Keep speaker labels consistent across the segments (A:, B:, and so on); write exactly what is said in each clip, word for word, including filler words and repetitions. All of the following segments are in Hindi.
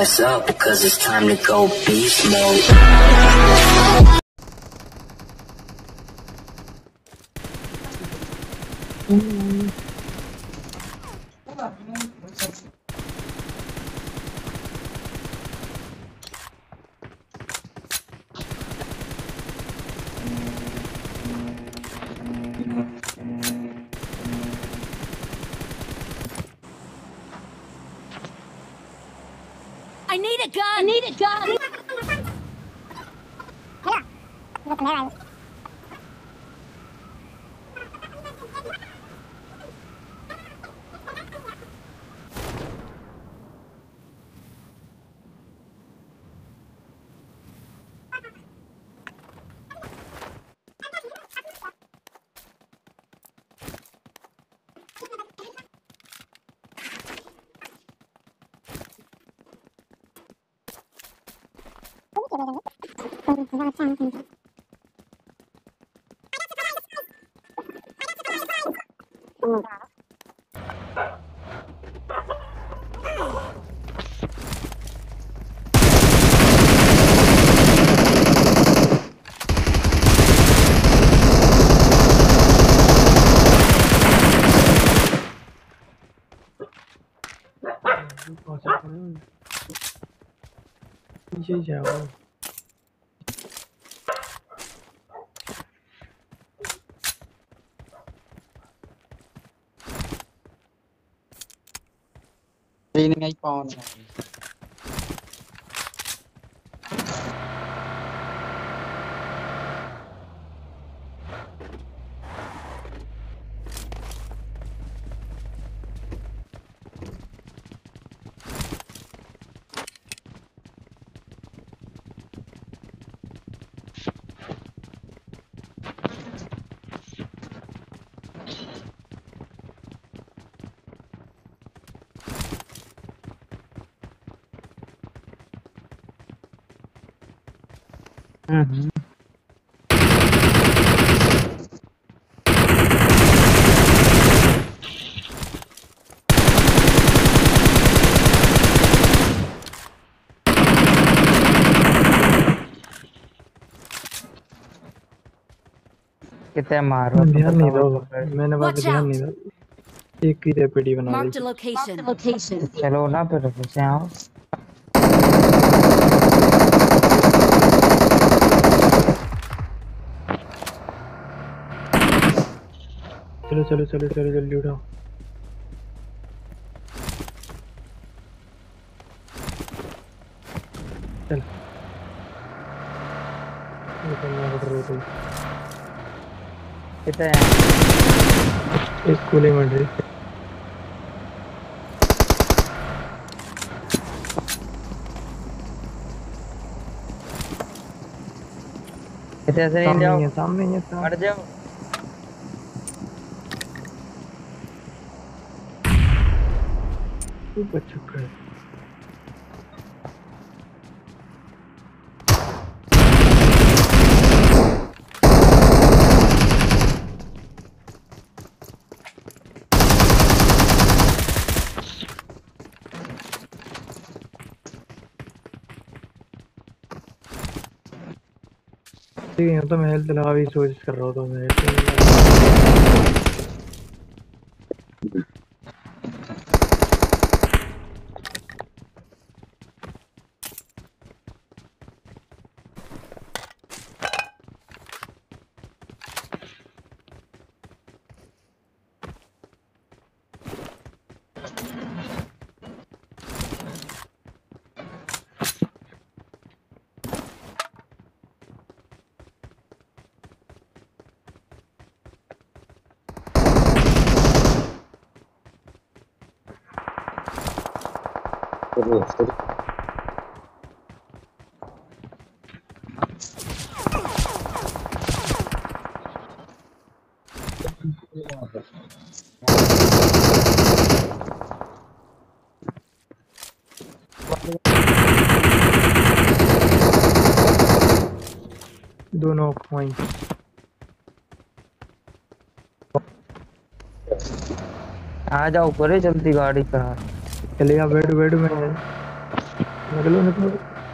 A: ass up, cause it's time to go beast mode.
B: Mm-hmm.
C: I need a gun! I need a gun!
B: पीछे जाओ
D: ट्रेनिंग आई पावन
B: हम्म
D: कितने मारो
B: ध्यान नहीं दो मैंने बात ध्यान नहीं दो एक की रेपिडी बना
C: Marked
B: the
C: a location. Marked a location.
D: चलो ना फिर से आओ
B: चलो चलो चलो चलो जल्दी उठाओ चल
D: कितने
B: एक कूले मंड रही
D: कितने से नहीं जाओ
B: सामने ही है सामने
D: हट जाओ
B: ऊपर चुप है ठीक है तो मैं हेल्थ लगा भी सोच कर रहा हूँ तो मैं दोनों वहीं
D: आ जाओ करे जल्दी गाड़ी करा
B: चलेगा बैठ बैठ में निकलो निकलो।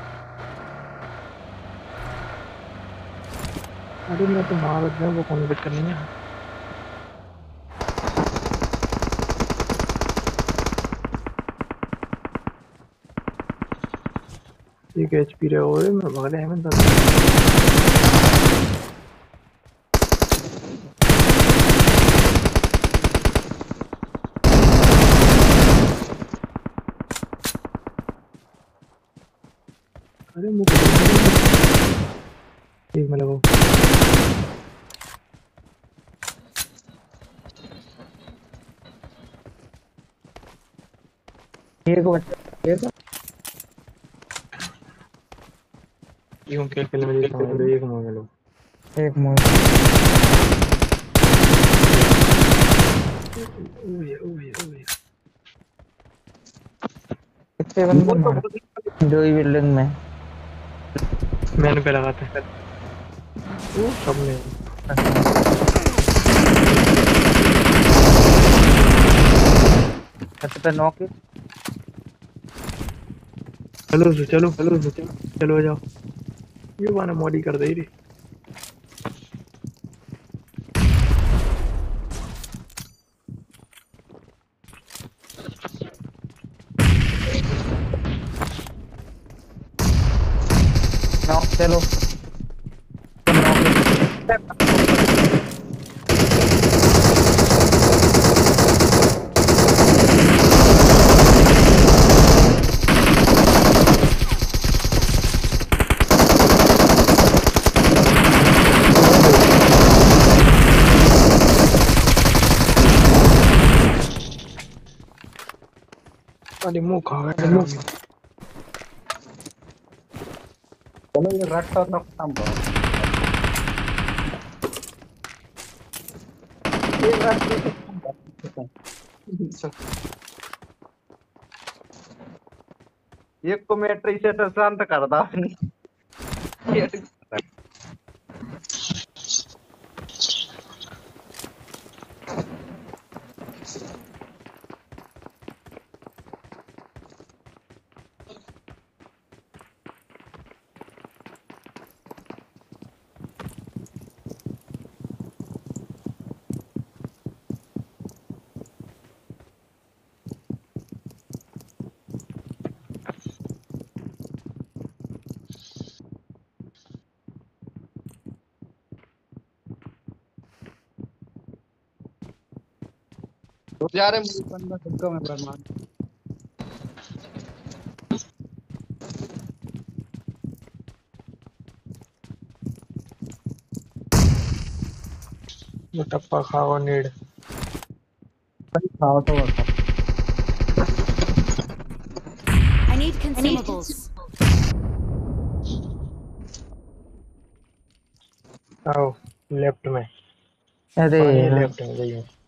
B: अरे मैं तो मार रहा हूँ, वो कोई दिक्कत नहीं है। एक एचपी रहे हो मैं भाग रहा है मैं तो। अरे मुझे ठीक में लगो।
D: एक बच्चा एक
B: यूं के खेल में देखा हूं एक मांग लो।
D: एक मोड़
B: ओए ओए ओए
D: कितने बंदे मार दो ही बिल्डिंग में।
B: मैंने पे लगाते हैं वो सब में।
D: छत पे नॉक।
B: चलो सो चलो चलो सो चलो चलो जाओ। ये वाला मॉडी कर दे रे।
D: नॉक चलो
B: अरे मुंह खा गया।
E: चलो ये रट्टा तो खत्म हो। ये रट्टा तो खत्म। एक को मैट्री से तो शांत कर दा। यार मुझे बंदा धक्का में बर्बाद।
B: वो टप्पा खाओ नीड।
E: खाओ तो बता।
C: I need consumables.
B: आओ लेफ्ट में।
D: अरे
B: पानी
D: यार
B: लेफ्ट में गई है।